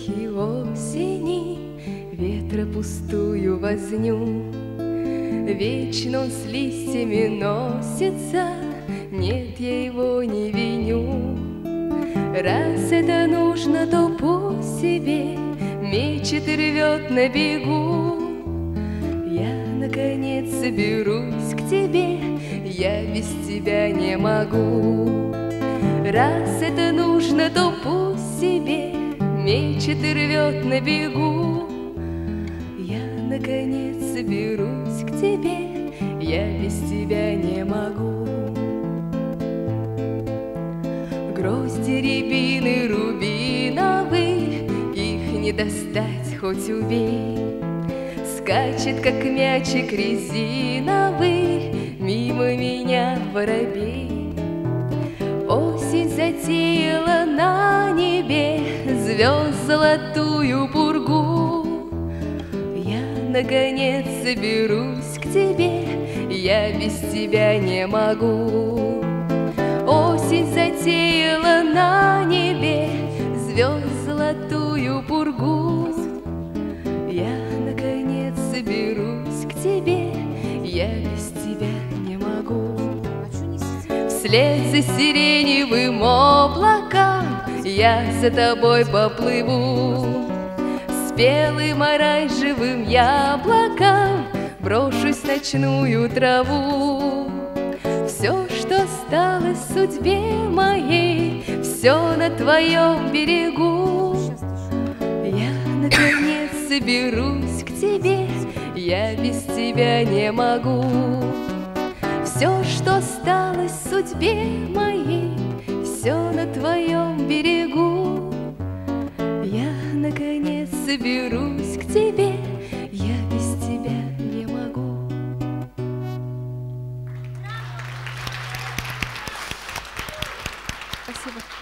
Звуки осени, ветра пустую возню. Вечно он с листьями носится, нет, я его не виню. Раз это нужно, то пусть себе мечет и рвет на бегу. Я, наконец, соберусь к тебе, я без тебя не могу. Раз это нужно, то пусть себе мечет и рвет на бегу. Я, наконец, соберусь к тебе, я без тебя не могу. Грозди рябины рубиновых, их не достать, хоть убей. Скачет, как мячик резиновый, мимо меня воробей. Осень затеяла на небе звезд золотую пургу. Я, наконец, соберусь к тебе, я без тебя не могу. Осень затеяла на небе звезд золотую пургу. Я, наконец, соберусь к тебе, я без тебя не могу. Вслед за сиреневым облаком я за тобой поплыву. Спелым оранжевым яблоком брошусь в ночную траву. Все, что осталось в судьбе моей, все на твоем берегу. Я, наконец, соберусь к тебе, я без тебя не могу. Все, что осталось в судьбе моей, все на твоем берегу. Я, наконец, соберусь к тебе, я без тебя не могу. Спасибо.